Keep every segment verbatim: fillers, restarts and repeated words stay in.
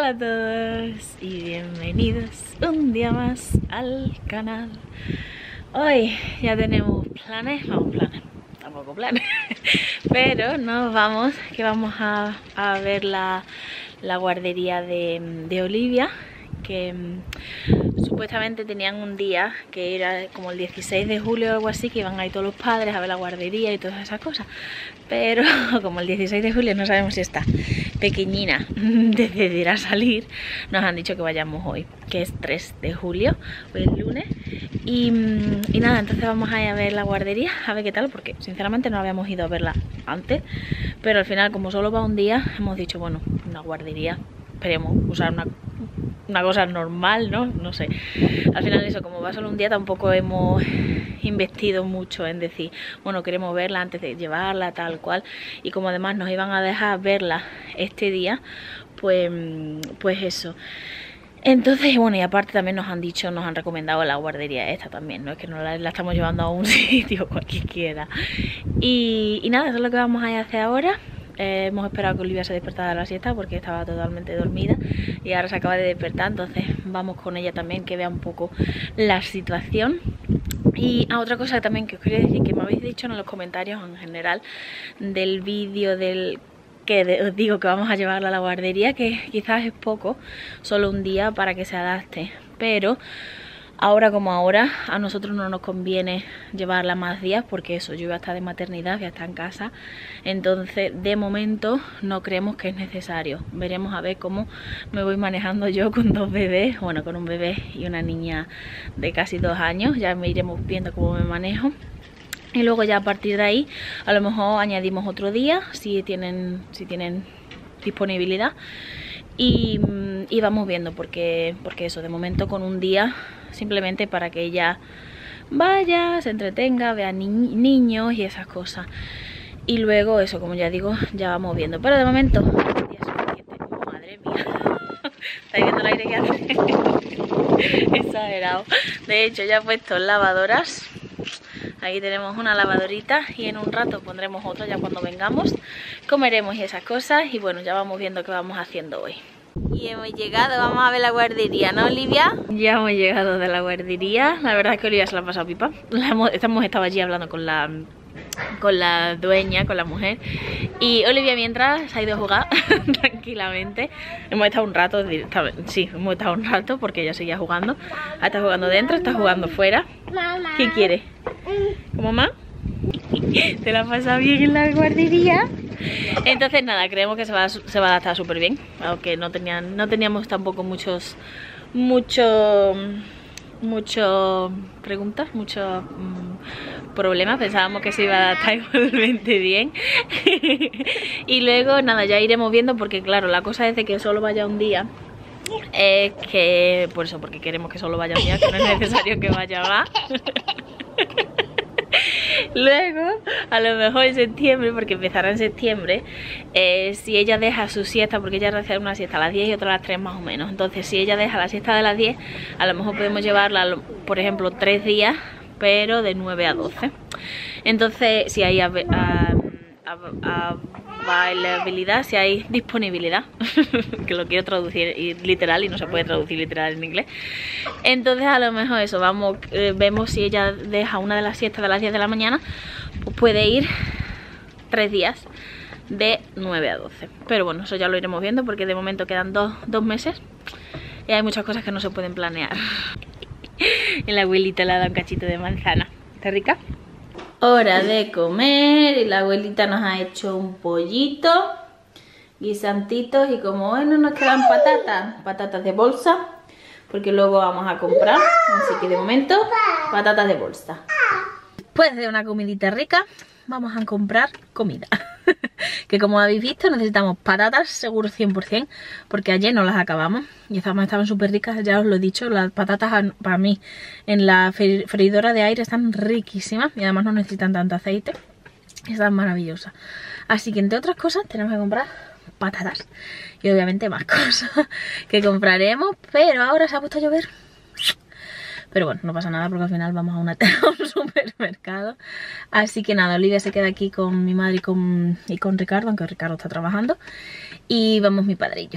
Hola a todos y bienvenidos un día más al canal. Hoy ya tenemos planes, vamos planes, tampoco planes, pero nos vamos, que vamos a, a ver la, la guardería de, de Olivia, que um, supuestamente tenían un día que era como el dieciséis de julio o algo así, que iban ahí todos los padres a ver la guardería y todas esas cosas, pero como el dieciséis de julio no sabemos si esta pequeñina decidirá salir, nos han dicho que vayamos hoy, que es tres de julio, hoy es lunes, y, y nada, entonces vamos a ir a ver la guardería, a ver qué tal, porque sinceramente no habíamos ido a verla antes, pero al final como solo va un día, hemos dicho, bueno, una guardería, esperemos usar una una cosa normal, ¿no? No sé. Al final eso, como va solo un día, tampoco hemos investido mucho en decir, bueno, queremos verla antes de llevarla, tal cual. Y como además nos iban a dejar verla este día, pues, pues eso. Entonces, bueno, y aparte también nos han dicho, nos han recomendado la guardería esta también, no es que no la, la estamos llevando a un sitio cualquiera. Y, y nada, eso es lo que vamos a hacer ahora. Eh, hemos esperado que Olivia se despertara de la siesta porque estaba totalmente dormida y ahora se acaba de despertar, entonces vamos con ella también, que vea un poco la situación. Y a otra cosa también que os quería decir, que me habéis dicho en los comentarios en general del vídeo del que de, os digo que vamos a llevarla a la guardería, que quizás es poco, solo un día para que se adapte, pero ahora como ahora, a nosotros no nos conviene llevarla más días porque eso, yo voy a estar de maternidad, voy a estar en casa. Entonces, de momento, no creemos que es necesario. Veremos a ver cómo me voy manejando yo con dos bebés. Bueno, con un bebé y una niña de casi dos años. Ya me iremos viendo cómo me manejo. Y luego ya a partir de ahí, a lo mejor añadimos otro día, si tienen, si tienen disponibilidad. Y, y vamos viendo, porque, porque eso, de momento con un día, simplemente para que ella vaya, se entretenga, vea ni niños y esas cosas. Y luego eso, como ya digo, ya vamos viendo. Pero de momento, un día suficiente. Madre mía, ¿estáis viendo el aire que hace? Exagerado. De hecho, ya he puesto lavadoras. Aquí tenemos una lavadorita y en un rato pondremos otra ya cuando vengamos. Comeremos y esas cosas y bueno, ya vamos viendo qué vamos haciendo hoy. Y hemos llegado, vamos a ver la guardería, ¿no, Olivia? Ya hemos llegado de la guardería. La verdad es que Olivia se la ha pasado pipa. La hemos, hemos estado allí hablando con la, con la dueña, con la mujer. Y Olivia mientras se ha ido a jugar tranquilamente. Hemos estado un rato, sí, hemos estado un rato porque ella seguía jugando. Está jugando dentro, está jugando fuera. ¿Qué quiere? ¿Cómo mamá? ¿Te la has pasado bien en la guardería? Entonces nada, creemos que se va, se va a adaptar súper bien. Aunque no, tenían, no teníamos tampoco muchos Muchos Muchos preguntas, muchos mmm, problemas. Pensábamos que se iba a adaptar igualmente bien. Y luego nada, ya iremos viendo, porque claro, la cosa es de que solo vaya un día. Es que, por eso, porque queremos que solo vaya un día, que no es necesario que vaya más. Luego, a lo mejor en septiembre, porque empezará en septiembre, eh, si ella deja su siesta, porque ella hace una siesta a las diez y otra a las tres más o menos. Entonces, si ella deja la siesta de las diez, a lo mejor podemos llevarla, por ejemplo, tres días, pero de nueve a doce. Entonces, si hay a, a, a, availabilidad, si hay disponibilidad, que lo quiero traducir literal y no se puede traducir literal en inglés. Entonces a lo mejor eso, vamos, eh, vemos si ella deja una de las siestas de las diez de la mañana, pues puede ir tres días de nueve a doce. Pero bueno, eso ya lo iremos viendo porque de momento quedan dos, dos meses y hay muchas cosas que no se pueden planear. Y la abuelita le ha dado un cachito de manzana. ¿Está rica? Hora de comer y la abuelita nos ha hecho un pollito, guisantitos, y como hoy no nos quedan patatas, patatas de bolsa, porque luego vamos a comprar, así que de momento patatas de bolsa. Después de una comidita rica vamos a comprar comida. Que como habéis visto necesitamos patatas seguro cien por cien, porque ayer no las acabamos y estaban estaban súper ricas, ya os lo he dicho. Las patatas para mí en la freidora de aire están riquísimas y además no necesitan tanto aceite, están maravillosas. Así que entre otras cosas tenemos que comprar patatas y obviamente más cosas que compraremos, pero ahora se ha puesto a llover. Pero bueno, no pasa nada porque al final vamos a, una, a un supermercado. Así que nada, Olivia se queda aquí con mi madre y con, y con Ricardo, aunque Ricardo está trabajando. Y vamos mi padre y yo.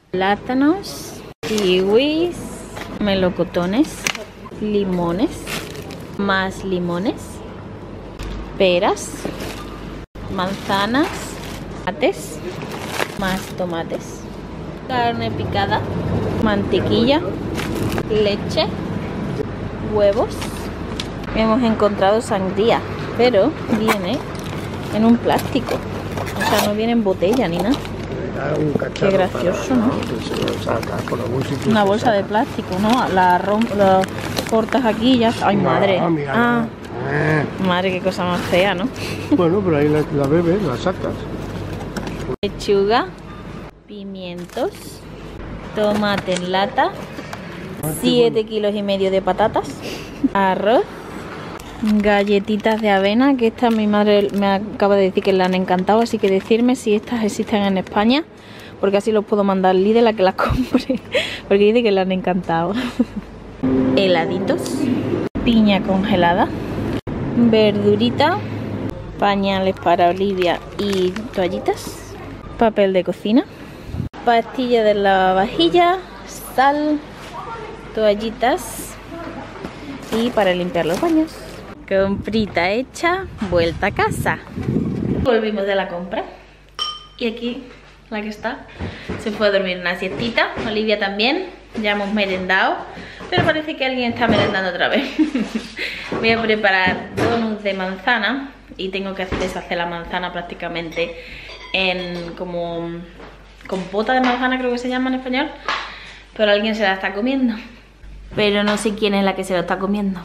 plátanos, kiwis, melocotones, limones, más limones, peras, manzanas, tomates, más tomates, carne picada, mantequilla, leche, huevos. Hemos encontrado sangría, pero viene en un plástico, o sea, no viene en botella ni nada. Qué gracioso, ¿no? Una bolsa de plástico, ¿no? La, la cortas aquí y ya. ¡Ay, madre! Ah, madre, qué cosa más fea, ¿no? Bueno, pero ahí la, la bebes, la sacas. Lechuga, pimientos, tomate en lata, siete kilos y medio de patatas, arroz, galletitas de avena, que estas mi madre me acaba de decir que le han encantado, así que decirme si estas existen en España, porque así los puedo mandar al Lidl a que las compre, porque dice que le han encantado. Heladitos, piña congelada, verdurita, pañales para Olivia y toallitas, papel de cocina, pastilla de lavavajilla, sal, toallitas y para limpiar los baños. Comprita hecha, vuelta a casa. Volvimos de la compra y aquí la que está se fue a dormir una siestita. Olivia también, ya hemos merendado, pero parece que alguien está merendando otra vez. Voy a preparar donuts de manzana y tengo que deshacer la manzana prácticamente en como compota de manzana, creo que se llama en español, pero alguien se la está comiendo, pero no sé quién es la que se lo está comiendo.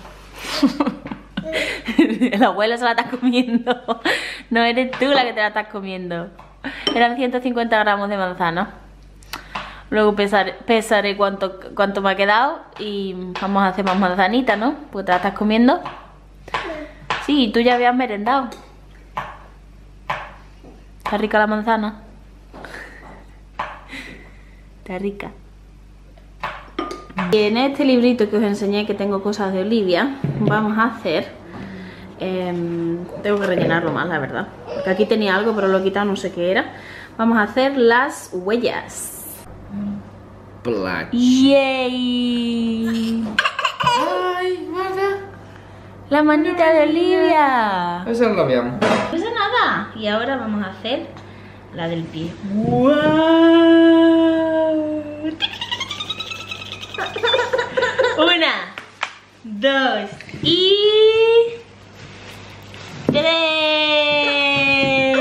El abuelo se la está comiendo. No eres tú la que te la estás comiendo. Eran ciento cincuenta gramos de manzana. Luego pesar, pesaré cuánto, cuánto me ha quedado y vamos a hacer más manzanita, ¿no? Porque te la estás comiendo. Sí, tú ya habías merendado. ¿Está rica la manzana? Está rica. Y en este librito que os enseñé, que tengo cosas de Olivia, vamos a hacer... Eh, tengo que rellenarlo más, la verdad. Porque aquí tenía algo, pero lo he quitado, no sé qué era. Vamos a hacer las huellas. Black. ¡Yay! Ay, nada. La manita de Olivia. Eso no lo veamos. No es nada. Y ahora vamos a hacer la del pie. ¡Wow! Una, dos y tres.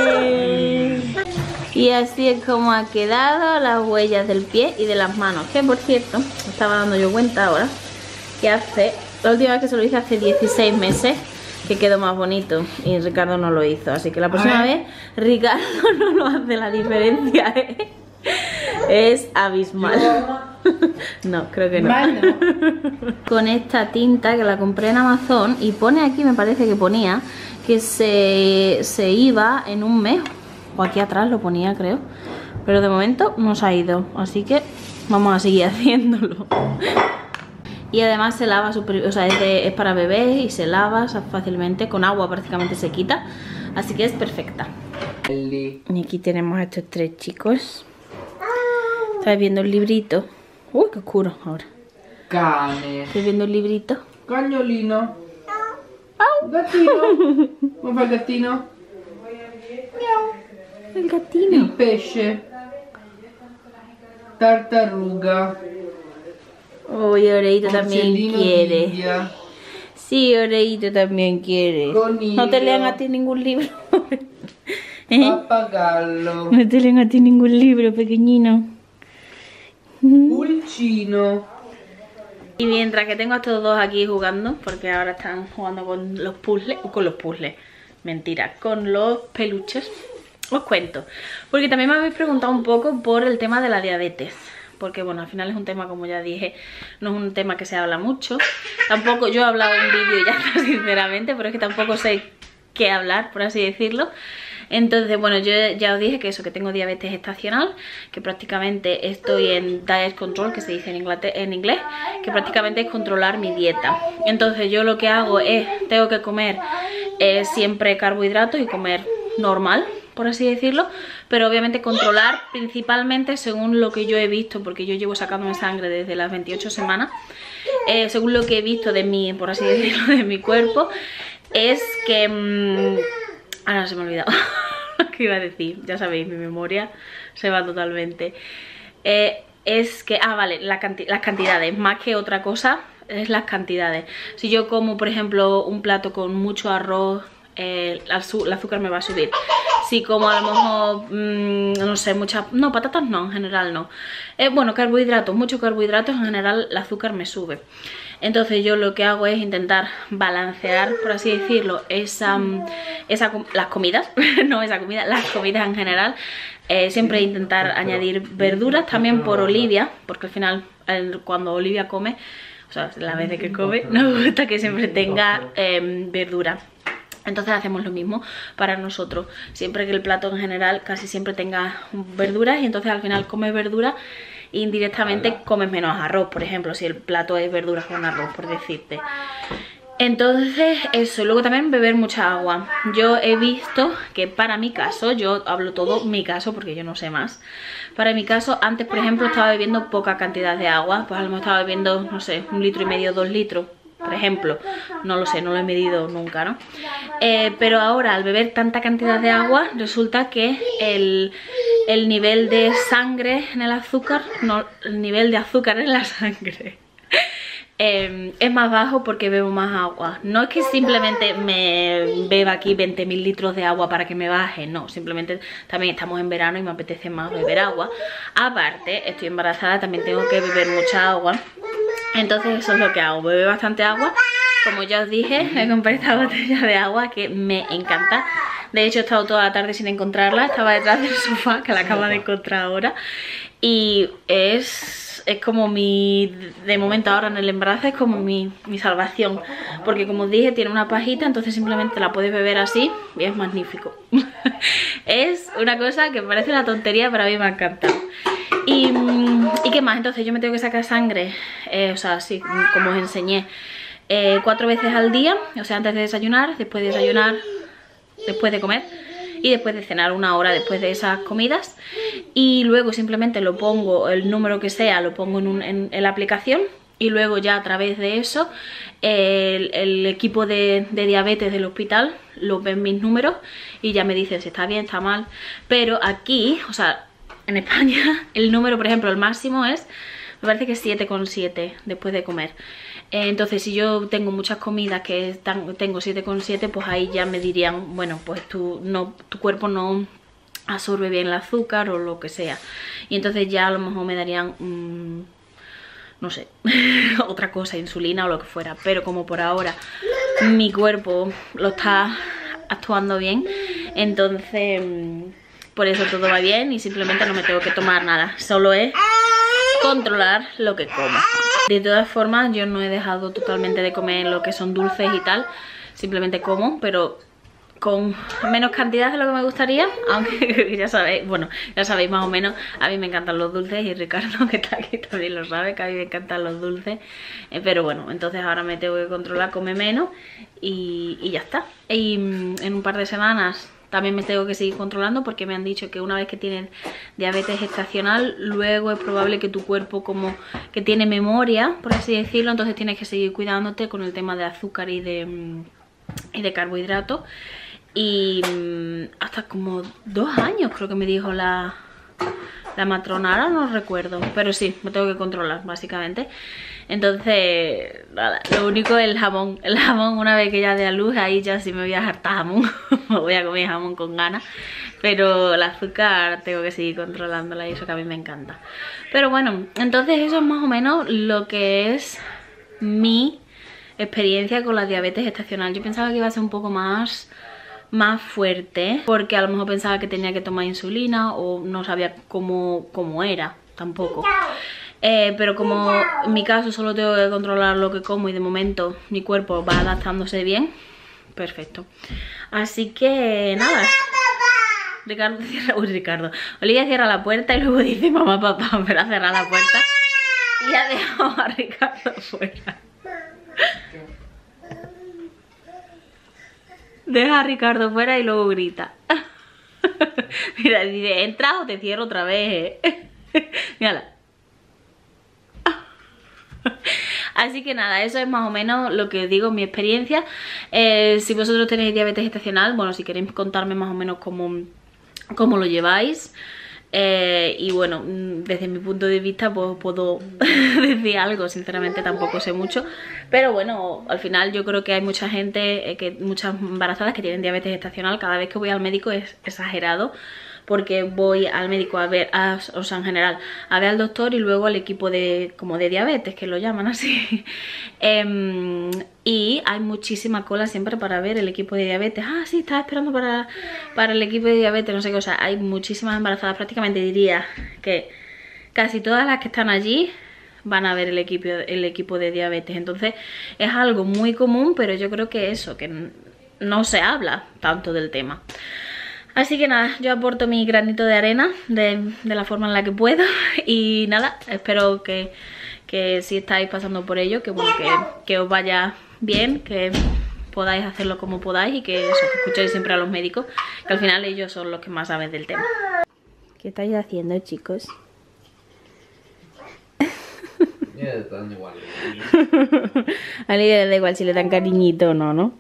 Y así es como ha quedado las huellas del pie y de las manos. Que por cierto, me estaba dando yo cuenta ahora que hace, la última vez que se lo hice hace dieciséis meses, que quedó más bonito y Ricardo no lo hizo. Así que la próxima vez Ricardo no lo hace, la diferencia, ¿eh? Es abismal. No, creo que no. Con esta tinta que la compré en Amazon y pone aquí, me parece que ponía que se, se iba en un mes. O aquí atrás lo ponía, creo. Pero de momento no se ha ido, así que vamos a seguir haciéndolo. Y además se lava, super, o sea, es, de, es para bebés y se lava fácilmente, con agua prácticamente se quita. Así que es perfecta. Y aquí tenemos a estos tres chicos. ¿Estáis viendo el librito? Uy, qué oscuro ahora. Cane. ¿Estáis viendo el librito? Cagnolino. Gattino. ¿Cómo fa il gattino? El gatino. Il pesce. Tartaruga. Uy, Oreito también Porcellino quiere. d'India. Sí, Oreito también quiere. Conillo. No te lean a ti ningún libro. ¿Eh? Pappagallo. No te lean a ti ningún libro, pequeñino. Pulcino. Y mientras que tengo a estos dos aquí jugando, porque ahora están jugando con los puzzles, con los puzzles, mentira, con los peluches, os cuento. Porque también me habéis preguntado un poco por el tema de la diabetes. Porque bueno, al final es un tema, como ya dije, no es un tema que se habla mucho. Tampoco, yo he hablado en vídeo y ya está, sinceramente, pero es que tampoco sé qué hablar, por así decirlo. Entonces, bueno, yo ya os dije que eso, que tengo diabetes estacional, que prácticamente estoy en diet control, que se dice en, en inglés, que prácticamente es controlar mi dieta. Entonces yo lo que hago es, tengo que comer eh, siempre carbohidratos y comer normal, por así decirlo, pero obviamente controlar principalmente según lo que yo he visto, porque yo llevo sacándome sangre desde las veintiocho semanas, eh, según lo que he visto de mi, por así decirlo, de mi cuerpo, es que... Mmm, ahora se me ha olvidado lo que iba a decir, ya sabéis, mi memoria se va totalmente. Eh, es que, ah vale, la canti las cantidades, más que otra cosa, es las cantidades. Si yo como, por ejemplo, un plato con mucho arroz, eh, el, azu el azúcar me va a subir. Si como a lo mejor, mmm, no sé, muchas... No, patatas no, en general no. Eh, bueno, carbohidratos, muchos carbohidratos, en general el azúcar me sube. Entonces yo lo que hago es intentar balancear, por así decirlo, esa, esa, las comidas, no esa comida, las comidas en general. Eh, siempre intentar añadir verduras, también por Olivia, porque al final el, cuando Olivia come, o sea, la vez de que come, nos gusta que siempre tenga eh, verdura. Entonces hacemos lo mismo para nosotros, siempre que el plato en general casi siempre tenga verduras, y entonces al final comes verduras e indirectamente comes menos arroz, por ejemplo, si el plato es verduras con arroz, por decirte. Entonces eso, luego también beber mucha agua. Yo he visto que para mi caso, yo hablo todo mi caso porque yo no sé más. Para mi caso, antes por ejemplo estaba bebiendo poca cantidad de agua, pues a lo mejor estaba bebiendo, no sé, un litro y medio, dos litros. Por ejemplo, no lo sé, no lo he medido nunca, ¿no? Eh, pero ahora al beber tanta cantidad de agua resulta que el, el nivel de sangre en el azúcar, no, el nivel de azúcar en la sangre eh, es más bajo porque bebo más agua. No es que simplemente me beba aquí veinte mil litros de agua para que me baje, no, simplemente también estamos en verano y me apetece más beber agua. Aparte, estoy embarazada, también tengo que beber mucha agua. Entonces eso es lo que hago, bebo bastante agua. Como ya os dije, me compré esta botella de agua que me encanta. De hecho he estado toda la tarde sin encontrarla, estaba detrás del sofá, que la acabo de encontrar ahora. Y es, es como mi, de momento ahora en el embarazo es como mi, mi salvación. Porque como os dije, tiene una pajita, entonces simplemente la puedes beber así y es magnífico. Es una cosa que parece una tontería, pero a mí me ha encantado. Y, ¿y qué más? Entonces yo me tengo que sacar sangre, eh, o sea, sí, como os enseñé, eh, cuatro veces al día, o sea, antes de desayunar, después de desayunar, después de comer y después de cenar, una hora después de esas comidas. Y luego simplemente lo pongo, el número que sea, lo pongo en, un, en, en la aplicación. Y luego ya a través de eso el, el equipo de, de diabetes del hospital lo ven mis números y ya me dicen si está bien, está mal. Pero aquí, o sea, en España el número, por ejemplo, el máximo es, me parece que es siete coma siete después de comer. eh, Entonces si yo tengo muchas comidas que están, tengo siete coma siete, pues ahí ya me dirían, bueno, pues tu, no, tu cuerpo no absorbe bien el azúcar o lo que sea. Y entonces ya a lo mejor me darían... Mmm, no sé, otra cosa, insulina o lo que fuera. Pero como por ahora mi cuerpo lo está actuando bien, entonces por eso todo va bien y simplemente no me tengo que tomar nada. Solo es controlar lo que como. De todas formas, yo no he dejado totalmente de comer lo que son dulces y tal. Simplemente como, pero con menos cantidad de lo que me gustaría, aunque ya sabéis, bueno, ya sabéis más o menos, a mí me encantan los dulces y Ricardo, que está aquí, también lo sabe, que a mí me encantan los dulces, eh, pero bueno, entonces ahora me tengo que controlar, come menos y, y ya está. Y mm, en un par de semanas también me tengo que seguir controlando porque me han dicho que una vez que tienes diabetes gestacional, luego es probable que tu cuerpo como que tiene memoria, por así decirlo, entonces tienes que seguir cuidándote con el tema de azúcar y de, mm, y de carbohidratos. Y mmm, hasta como dos años creo que me dijo la, la matrona, ahora no recuerdo, pero sí, me tengo que controlar básicamente. Entonces, nada, lo único es el jamón. El jamón, una vez que ya dé a luz, ahí ya sí me voy a hartar jamón. Me voy a comer jamón con ganas. Pero el azúcar tengo que seguir controlándola y eso que a mí me encanta. Pero bueno, entonces eso es más o menos lo que es mi experiencia con la diabetes gestacional. Yo pensaba que iba a ser un poco más... más fuerte, porque a lo mejor pensaba que tenía que tomar insulina o no sabía cómo, cómo era tampoco, eh, pero como en mi caso solo tengo que controlar lo que como y de momento mi cuerpo va adaptándose bien, perfecto. Así que nada, Ricardo cierra, uy Ricardo, Olivia cierra la puerta y luego dice mamá, papá, pero a cerrar la puerta y ya dejamos a Ricardo fuera. Deja a Ricardo fuera y luego grita. Mira, dice, entra o te cierro otra vez, ¿eh? Mírala. Así que nada, eso es más o menos lo que os digo, mi experiencia. Eh, si vosotros tenéis diabetes gestacional, bueno, si queréis contarme más o menos cómo, cómo lo lleváis. Eh, y bueno, desde mi punto de vista pues puedo decir algo, sinceramente tampoco sé mucho, pero bueno, al final yo creo que hay mucha gente, eh, que muchas embarazadas que tienen diabetes gestacional. Cada vez que voy al médico es exagerado, porque voy al médico a ver, a, o sea, en general, a ver al doctor y luego al equipo de, como de diabetes, que lo llaman así. eh, y hay muchísima cola siempre para ver el equipo de diabetes. Ah, sí, estaba esperando para, para el equipo de diabetes, no sé qué. O sea, hay muchísimas embarazadas, prácticamente diría que casi todas las que están allí van a ver el equipo, el equipo de diabetes. Entonces es algo muy común, pero yo creo que eso, que no se habla tanto del tema. Así que nada, yo aporto mi granito de arena de, de la forma en la que puedo. Y nada, espero que, que si estáis pasando por ello, que, bueno, que, que os vaya bien, que podáis hacerlo como podáis y que, eso, que escuchéis siempre a los médicos, que al final ellos son los que más saben del tema. ¿Qué estáis haciendo, chicos? Ya están igual. A Lidia le da igual si le dan cariñito o no, ¿no?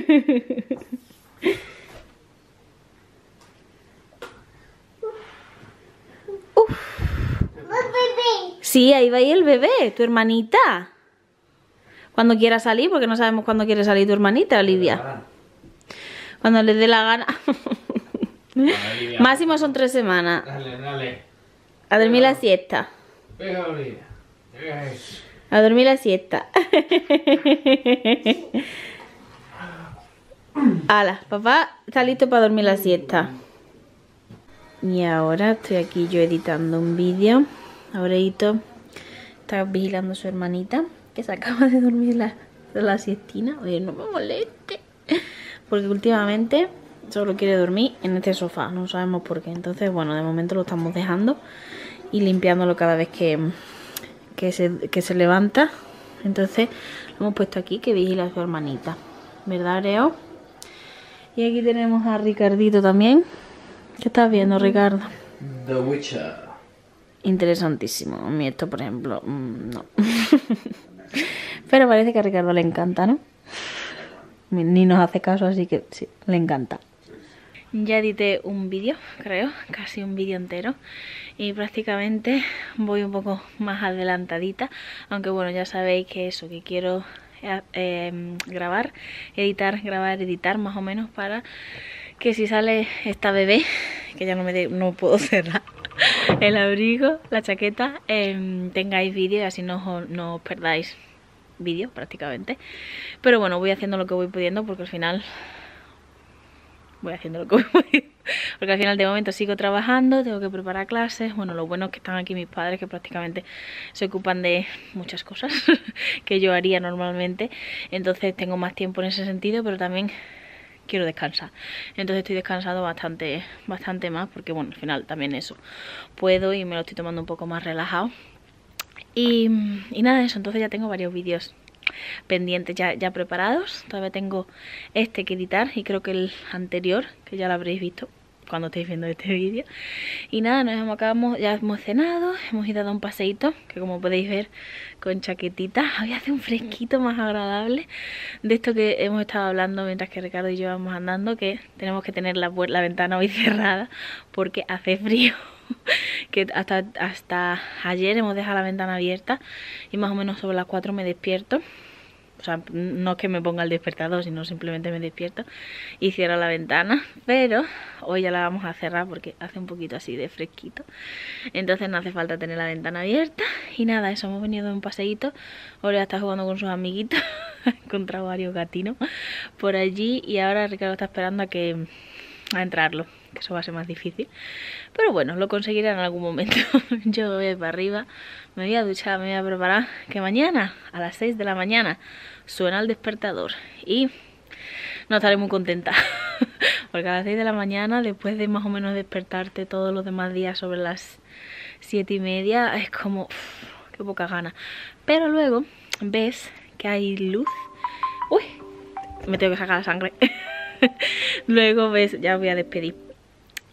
Sí, ahí va ahí el bebé, tu hermanita. Cuando quiera salir, porque no sabemos cuándo quiere salir tu hermanita, Olivia. Cuando le dé la gana. Olivia. Máximo son tres semanas. Dale, dale. A dormir la siesta. Venga, Olivia. Venga, eso. A dormir la siesta. Hala, papá está listo para dormir la siesta. Y ahora estoy aquí yo editando un vídeo. Aurelito está vigilando a su hermanita, que se acaba de dormir la, la siestina. Oye, no me moleste, porque últimamente solo quiere dormir en este sofá, no sabemos por qué. Entonces, bueno, de momento lo estamos dejando y limpiándolo cada vez que, que, se, que se levanta. Entonces lo hemos puesto aquí, que vigila a su hermanita, ¿verdad, Leo? Y aquí tenemos a Ricardito también. ¿Qué estás viendo, Ricardo? The Witcher. Interesantísimo. A mí esto, por ejemplo, mmm, no. Pero parece que a Ricardo le encanta, ¿no? Ni nos hace caso, así que sí, le encanta. Ya edité un vídeo, creo, casi un vídeo entero. Y prácticamente voy un poco más adelantadita. Aunque bueno, ya sabéis que eso, que quiero eh, eh, grabar, editar, grabar, editar más o menos para que si sale esta bebé, que ya no me de, no puedo cerrar el abrigo, la chaqueta, eh, tengáis vídeo y así no, no os perdáis vídeo prácticamente. Pero bueno, voy haciendo lo que voy pudiendo, porque al final voy haciendo lo que voy pudiendo, porque al final de momento sigo trabajando, tengo que preparar clases. Bueno, lo bueno es que están aquí mis padres, que prácticamente se ocupan de muchas cosas que yo haría normalmente, entonces tengo más tiempo en ese sentido, pero también quiero descansar. Entonces estoy descansando bastante, bastante más, porque bueno, al final también eso puedo y me lo estoy tomando un poco más relajado. Y, y nada de eso, entonces ya tengo varios vídeos pendientes ya, ya preparados. Todavía tengo este que editar y creo que el anterior, que ya lo habréis visto cuando estéis viendo este vídeo. Y nada, nos hemos, acabamos, ya hemos cenado, hemos ido a dar un paseíto, que como podéis ver, con chaquetita. Hoy hace un fresquito más agradable, de esto que hemos estado hablando mientras que Ricardo y yo vamos andando, que tenemos que tener la, la ventana hoy cerrada porque hace frío. Que hasta, hasta ayer hemos dejado la ventana abierta y más o menos sobre las cuatro me despierto. O sea, no es que me ponga el despertador, sino simplemente me despierto y cierro la ventana. Pero hoy ya la vamos a cerrar porque hace un poquito así de fresquito. Entonces no hace falta tener la ventana abierta. Y nada, eso, hemos venido de un paseíto. Ahora está jugando con sus amiguitos. Ha encontrado varios gatinos por allí. Y ahora Ricardo está esperando a que a entrarlo, que eso va a ser más difícil. Pero bueno, lo conseguirá en algún momento. Yo voy para arriba, me voy a duchar, me voy a preparar, que mañana a las seis de la mañana suena el despertador y no estaré muy contenta. Porque a las seis de la mañana, después de más o menos despertarte todos los demás días sobre las siete y media, es como uff, qué poca gana. Pero luego ves que hay luz. Uy, me tengo que sacar la sangre. Luego ves, ya voy a despedir.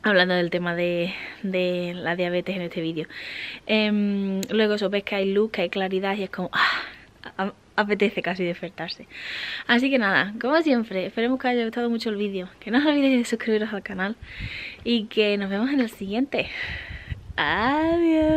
hablando del tema de, de la diabetes en este vídeo. Eh, luego eso, ves que hay luz, que hay claridad y es como... Ah, apetece casi despertarse. Así que nada, como siempre, esperemos que os haya gustado mucho el vídeo. Que no os olvidéis de suscribiros al canal y que nos vemos en el siguiente. Adiós.